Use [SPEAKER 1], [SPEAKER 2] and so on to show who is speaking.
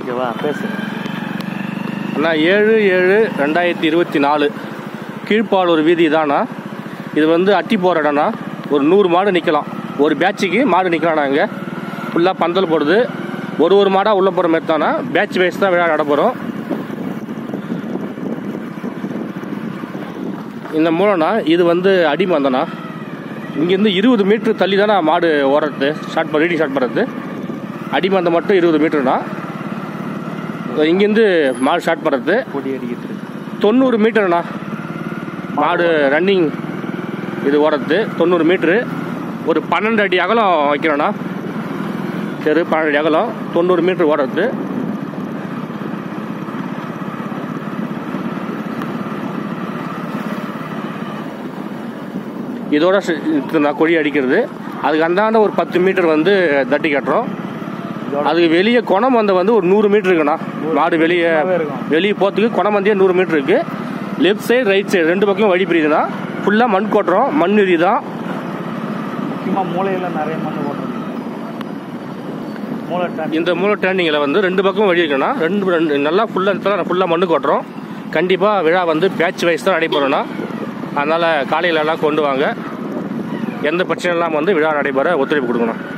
[SPEAKER 1] ஓகேவா, பேசு
[SPEAKER 2] அண்ணா. 7/7/2024 கீழ்ப்பாலூர் வீதி தானா. இது வந்து அட்டி போகிற இடம்னா. ஒரு 100 மாடு நிற்கலாம், ஒரு பேட்சுக்கு மாடு நிற்கலாம்ண்ணா. இங்கே ஃபுல்லாக பந்தல் போடுது. ஒரு மாடாக உள்ளே போகிற மாதிரி தானா. பேட்ச் வைஸ் தான் விழா நடப்போகிறோம். இந்த மூலம்னா இது வந்து அடிமந்தனா. இங்கேருந்து 20 மீட்ரு தள்ளி தானே மாடு ஓடுறது ரீடிங் ஸ்டார்ட் பண்ணுறது. அடிமந்தம் மட்டும் 20 மீட்டருனா. இங்கேருந்து மாடு ஸ்டார்ட் பண்ணுறது
[SPEAKER 1] பொடி அடிக்கிறது
[SPEAKER 2] 90 மீட்டருண்ணா. மாடு ரன்னிங் இது ஓடுறது 90 மீட்ரு. ஒரு 12 அடி அகலம் வைக்கிறோண்ணா. சரி, 12 அடி அகலம் 90 மீட்ரு ஓடுறது. இதோட கொடி அடிக்கிறது. அதுக்கு அந்தாண்ட ஒரு 10 மீட்டர் வந்து தட்டி கட்டுறோம். அதுக்கு வெளியே குணமந்த வந்து ஒரு 100 மீட்டர் இருக்குண்ணா. மாடு வெளியே போகிறதுக்கு குணமந்தையே 100 மீட்டர் இருக்குது. லெஃப்ட் சைடு ரைட் சைடு 2 பக்கம் வழி பிரியுதுண்ணா. ஃபுல்லாக மண் கொட்டுறோம். மண் இது தான்
[SPEAKER 1] முக்கியமாக. மூளையில் நிறைய மண் ஓட்டுறது.
[SPEAKER 2] இந்த மூளை டேர்னிங்கில் வந்து 2 பக்கம் வழி இருக்குண்ணா. ரெண்டு நல்லா ஃபுல்லாக மண்ணு கொட்டுறோம். கண்டிப்பாக விழா வந்து பேட்ச் வைஸ் தான் நடைபெறோம்ண்ணா. அதனால் காலையிலலாம் கொண்டு வாங்க. எந்த பிரச்சனையும் இல்லாமல் வந்து விழா நடைபெற ஒத்துழைப்பு கொடுக்கணும்.